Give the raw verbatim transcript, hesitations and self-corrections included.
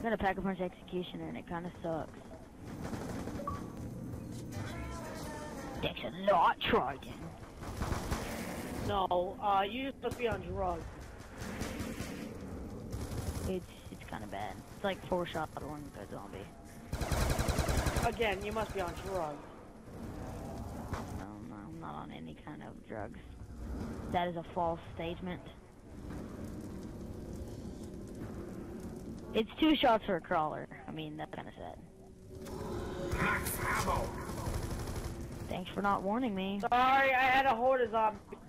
got a Pack-a-Punch Executioner and it kind of sucks. That's a lot, Trident. No, uh, you supposed to be on drugs. It's it's kind of bad. It's like four shot one good zombie. Again, you must be on drugs. No, no, I'm not on any kind of drugs. That is a false statement. It's two shots for a crawler. I mean, that's kind of sad. Max ammo. Thanks for not warning me. Sorry, I had a horde of zombies.